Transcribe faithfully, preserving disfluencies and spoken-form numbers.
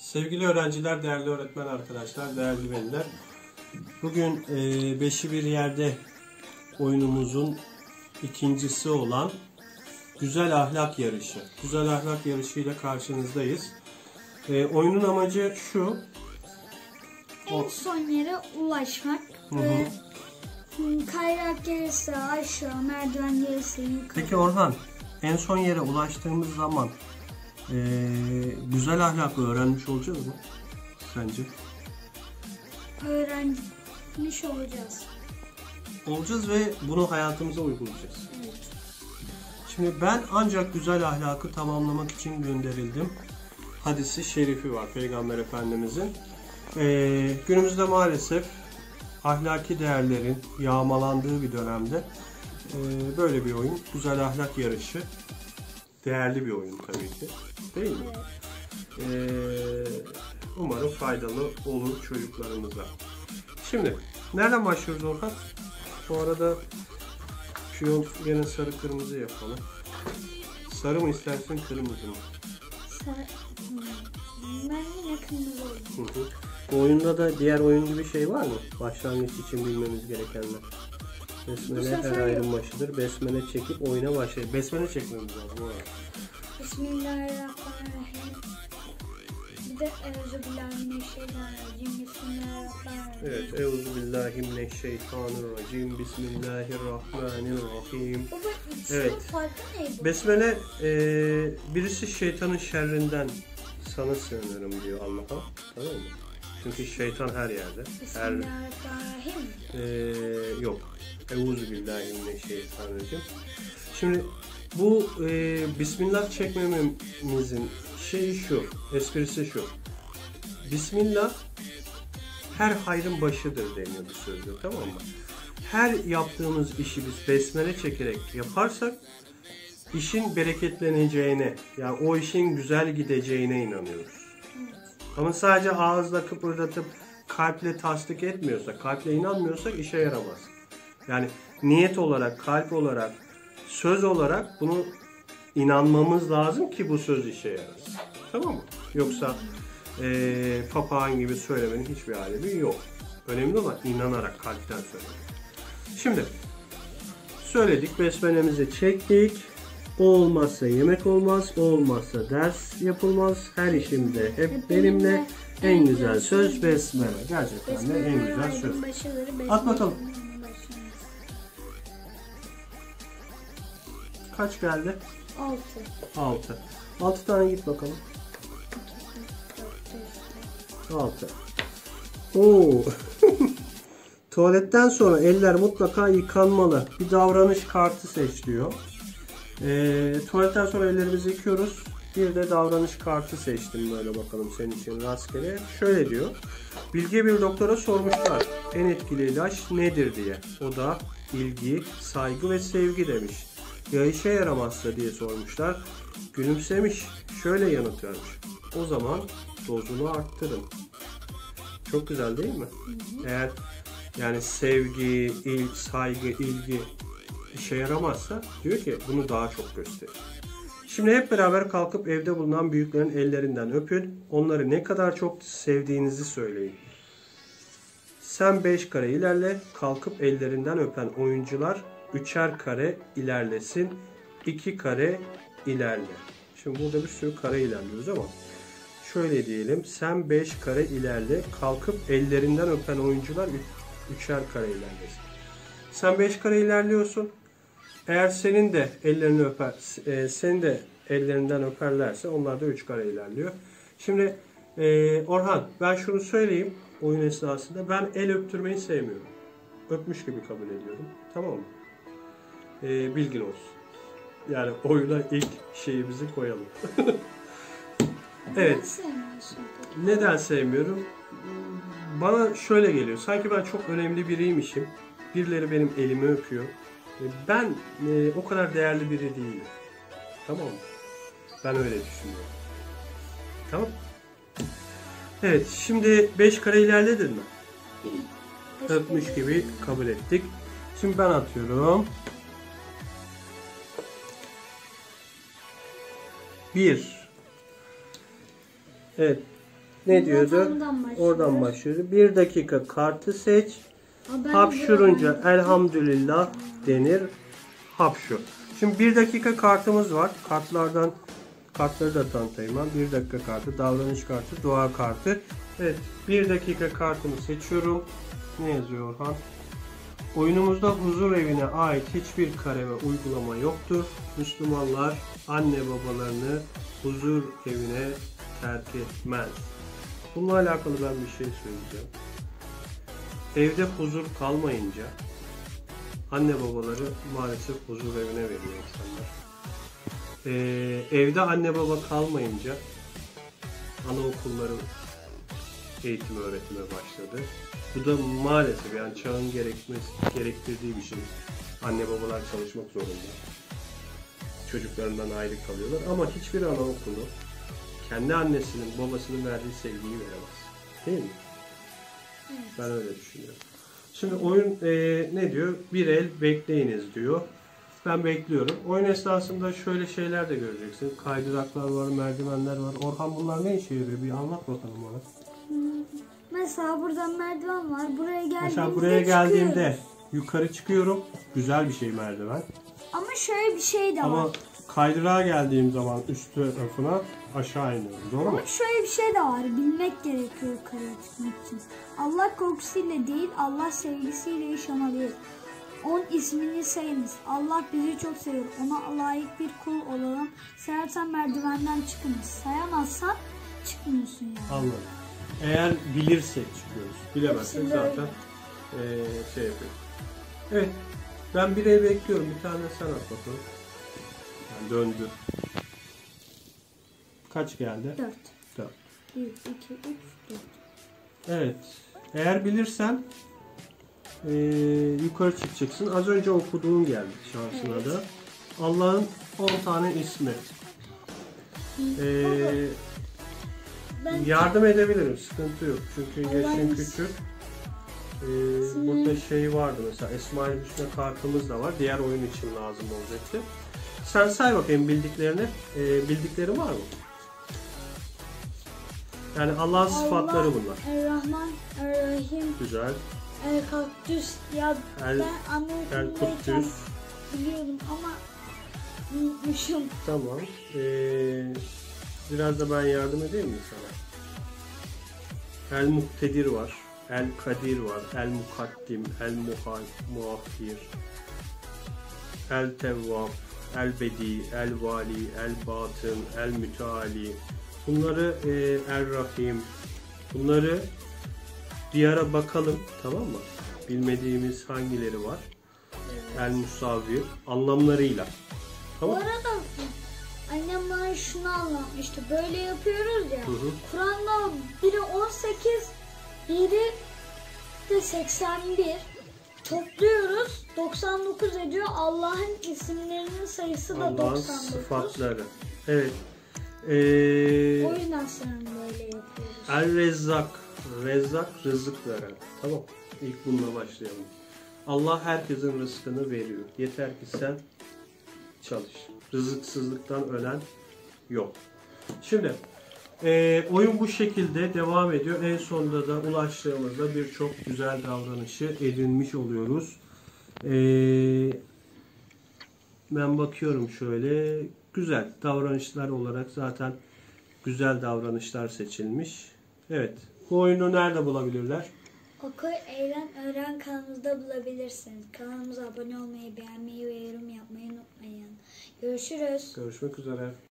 Sevgili öğrenciler, değerli öğretmen arkadaşlar, değerli veliler. Bugün e, beşi bir yerde oyunumuzun ikincisi olan Güzel Ahlak Yarışı. Güzel Ahlak Yarışı ile karşınızdayız. E, oyunun amacı şu. En son yere ulaşmak. Hı hı. Ve kayrak gelirse aşağı, merdiven gelirse yukarı. Peki Orhan, en son yere ulaştığımız zaman Ee, güzel ahlakı öğrenmiş olacağız mı sence? Öğrenmiş olacağız. Olacağız ve bunu hayatımıza uygulayacağız. Evet. Şimdi ben ancak güzel ahlakı tamamlamak için gönderildim. Hadisi şerifi var Peygamber Efendimizin. Ee, günümüzde maalesef ahlaki değerlerin yağmalandığı bir dönemde e, böyle bir oyun, güzel ahlak yarışı. Değerli bir oyun tabii ki. Değil mi? Ee, umarım faydalı olur çocuklarımıza. Şimdi nereden başlıyoruz Orhan? Bu arada şu gene sarı kırmızı yapalım. Sarı mı istersin, kırmızı mı? Sarı. Ben yine kırmızı olayım. Bu oyunda da diğer oyun gibi şey var mı? Başlangıç için bilmemiz gerekenler. Besmele her ayrım başıdır. Besmele çekip oyuna başlayalım. Besmele çekmemiz lazım. Bismillahirrahmanirrahim. Bir de Euzubillahimineşşeytanirracim. Bismillahirrahmanirrahim. Evet. Euzubillahimineşşeytanirracim. Bismillahirrahmanirrahim. Baba, evet. Farkı neydi? Besmele e, birisi şeytanın şerrinden sana sığınırım diyor Allah'a. Tamam mı? Çünkü şeytan her yerde. Her, Bismillahirrahmanirrahim. E, yok. Euzubillahimineşşeytanirracim. Şimdi bu e, Bismillah çekmememizin şeyi şu, esprisi şu. Bismillah her hayrın başıdır deniyor bu sözde, tamam mı? Her yaptığımız işi biz besmele çekerek yaparsak işin bereketleneceğine, yani o işin güzel gideceğine inanıyoruz. Ama sadece ağızla kıpırdatıp kalple tasdik etmiyorsak, kalple inanmıyorsak işe yaramaz. Yani niyet olarak, kalp olarak, söz olarak bunu inanmamız lazım ki bu söz işe yarasın. Tamam mı? Yoksa e, papağan gibi söylemenin hiçbir alemi yok. Önemli olan inanarak, kalpten söylemek. Şimdi söyledik, besmelemizi çektik. O olmazsa yemek olmaz, o olmazsa ders yapılmaz. Her işimde hep benimle en güzel söz besmele. Gerçekten de en güzel söz. At bakalım. Kaç geldi? Altı. Altı. Altı tane git bakalım. Altı. Oo. Tuvaletten sonra eller mutlaka yıkanmalı. Bir davranış kartı seç diyor. E, tuvaletten sonra ellerimizi yıkıyoruz. Bir de davranış kartı seçtim böyle bakalım senin için rastgele. Şöyle diyor. Bilge bir doktora sormuşlar. En etkili ilaç nedir diye. O da ilgi, saygı ve sevgi demiş. Ya işe yaramazsa diye sormuşlar. Gülümsemiş. Şöyle yanıt vermiş. O zaman dozunu arttırın. Çok güzel değil mi? Hı hı. Eğer yani sevgi, il, saygı, ilgi işe yaramazsa diyor ki bunu daha çok gösterin. Şimdi hep beraber kalkıp evde bulunan büyüklerin ellerinden öpün. Onları ne kadar çok sevdiğinizi söyleyin. Sen beş kare ilerle. Kalkıp ellerinden öpen oyuncular üçer kare ilerlesin. iki kare ilerle. Şimdi burada bir sürü kare ilerliyoruz ama şöyle diyelim. Sen beş kare ilerle. Kalkıp ellerinden öpen oyuncular üçer kare ilerlesin. Sen beş kare ilerliyorsun. Eğer senin de ellerini öper, e, senin de ellerinden öperlerse onlar da üç kare ilerliyor. Şimdi e, Orhan, ben şunu söyleyeyim oyun esnasında. Ben el öptürmeyi sevmiyorum. Öpmüş gibi kabul ediyorum. Tamam mı? E, bilgin olsun. Yani oyuna ilk şeyimizi koyalım. Evet. Neden sevmiyorum? Bana şöyle geliyor. Sanki ben çok önemli biriymişim. Birileri benim elimi öpüyor. Ben e, o kadar değerli biri değilim. Tamam mı? Ben öyle düşünüyorum. Tamam. Evet. Şimdi beş kare ilerledin mi? Öpmüş gibi kabul ettik. Şimdi ben atıyorum. bir. Evet. Ne diyordu? Vatandan başlıyor. Oradan başlıyordu. Bir dakika kartı seç. Ha, ben de Hapşurunca buradan- elhamdülillah denir. Hapşur. Şimdi bir dakika kartımız var. Kartlardan kartları da tanıtayım ben. Bir dakika kartı, davranış kartı, dua kartı. Evet, bir dakika kartımı seçiyorum. Ne yazıyor Orhan? Oyunumuzda huzur evine ait hiçbir kare ve uygulama yoktur. Müslümanlar anne babalarını huzur evine terk etmez. Bununla alakalı ben bir şey söyleyeceğim. Evde huzur kalmayınca anne babaları maalesef huzur evine veriyor insanlar. Ee, evde anne baba kalmayınca anaokulları eğitim öğretime başladı. Bu da maalesef yani çağın gerekmesi, gerektirdiği bir şey. Anne babalar çalışmak zorunda. Çocuklarından ayrı kalıyorlar ama hiçbir anaokulu kendi annesinin babasının verdiği sevgiyi veremez. Değil mi? Evet. Ben öyle düşünüyorum. Şimdi oyun e, ne diyor? Bir el bekleyiniz diyor. Ben bekliyorum. Oyun esnasında şöyle şeyler de göreceksin. Kaydıraklar var, merdivenler var. Orhan bunlar ne işe yarıyor? Bir anlat bakalım bana. Mesela burada merdiven var. Buraya geldiğimizde Mesela buraya çıkıyoruz. geldiğimde yukarı çıkıyorum. Güzel bir şey merdiven. Ama şöyle bir şey de Ama var. kaydırağa geldiğim zaman üst tarafına aşağı iniyorum. Doğru mu? Ama şöyle bir şey de var. Bilmek gerekiyor yukarıya çıkmak için. Allah korkusuyla değil, Allah sevgisiyle yaşamalıyız. Onun ismini sayınız. Allah bizi çok seviyor. Ona layık bir kul olalım. Sayarsan merdivenden çıkınız. Sayamazsan çıkmıyorsun yani. Anladım. Eğer bilirsek çıkıyoruz. Bilemezsek Hepsinde zaten eee, şey yapıyoruz. Evet. Ben bir el bekliyorum. Bir tane sen at bakalım. Yani döndü. Kaç geldi? Dört. Dört. Bir, iki, üç, dört. Evet. Eğer bilirsen eee, yukarı çıkacaksın. Az önce okuduğun geldi şansına Evet. da. Allah'ın on tane ismi. Eee Ben Yardım edebilirim, sıkıntı yok. Çünkü Allah'ın yaşın is- küçük. Ee, İsmi- burada şey vardı mesela, Esma-i Hüsna kartımız da var. Diğer oyun için lazım olacaktı. Sen say bakayım bildiklerini. Ee, bildikleri var mı? Yani Allah'ın sıfatları bunlar. Er-Rahman, Er-Rahim, Güzel. El-Kaktüs. Ya El- ben anaokulundayken El-Kuddüs. biliyordum ama unutmuşum. Tamam. Ee, biraz da ben yardım edeyim mi sana? El-Muktedir var. El-Kadir var. El-Mukaddim, El-Muahhir, El-Tevvab, El-Bedi, El-Vali, El-Batın, El-Müteali. Bunları e, El-Rahim. Bunları bir ara bakalım, tamam mı? Bilmediğimiz hangileri var? El-Musavvir anlamlarıyla. Bu Tamam. arada annem bana şunu anlatmıştı. Böyle yapıyoruz ya. Hı hı. Kur'an'da biri on sekiz, biri de seksen bir. Topluyoruz. doksan dokuz ediyor. Allah'ın isimlerinin sayısı da Allah'ın doksan dokuz. sıfatları. Evet. Ee, O yüzden sanırım böyle yapıyoruz. El-Rezzak. Rezzak rızık veren. Tamam. İlk bununla başlayalım. Allah herkesin rızkını veriyor. Yeter ki sen çalış. Rızıksızlıktan ölen yok. Şimdi e, oyun bu şekilde devam ediyor. En sonunda da ulaştığımızda birçok güzel davranışı edinmiş oluyoruz. E, ben bakıyorum şöyle. Güzel davranışlar olarak zaten güzel davranışlar seçilmiş. Evet. Bu oyunu nerede bulabilirler? Oku, eğlen, öğren kanalımızda bulabilirsiniz. Kanalımıza abone olmayı, beğenmeyi ve yorum yapmayı unutmayın. Görüşürüz. Görüşmek üzere.